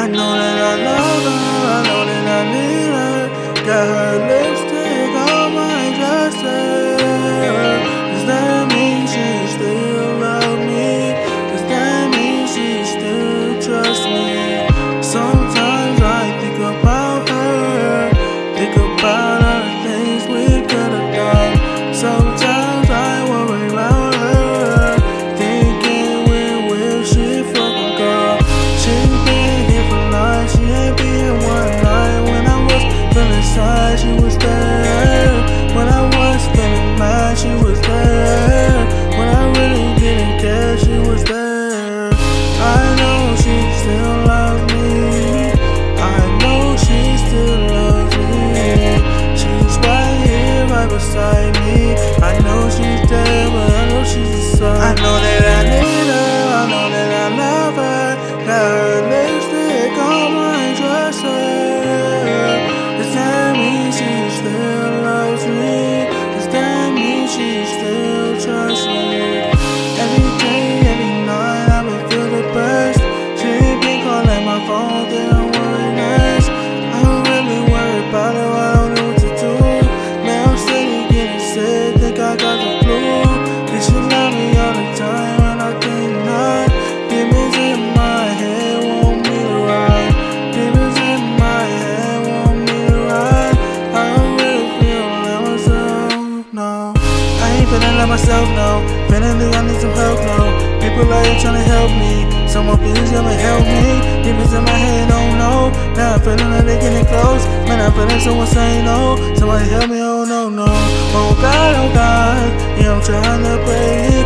know that I love her, I know that I need her. Got her lipstick on my dresser. Does that mean she still love me? Does that mean she still trust me? Sometimes I think about her, think about all the things we could have done. Sometimes I worry about her, thinking when will she fucking go? She been here for life, she ain't been one night. When I was feeling sad, she was there. When I was feeling mad, she was there. When I really didn't care, she was there. I know she still loves me, I know she still loves me. She's right here, right beside me. I know she's there, but I know she's inside. I know that I need her, I know that I love her. Got her lipstick on my dresser. Does that mean she still loves me? Does that mean she still trusts me? Every day, every night, I've been feel depressed. She been calling my phone, then I'm worried less. I don't really worry about her, I don't know what to do. Man, I'm steady getting sick, think I got the flu. Did she love me all the time, and I think not. Demons in my head want me to ride. Demons in my head want me to ride. I don't really feel like myself, no. I ain't feeling like myself, no. Feeling like I need some help, no. People out here trying to help me. Someone please come and help me. Demons in my head, don't know. Now I'm feeling like they're getting close. Man, I'm feeling someone say no. Somebody help me, oh no, no. Oh God, yeah, I'm trying to pray.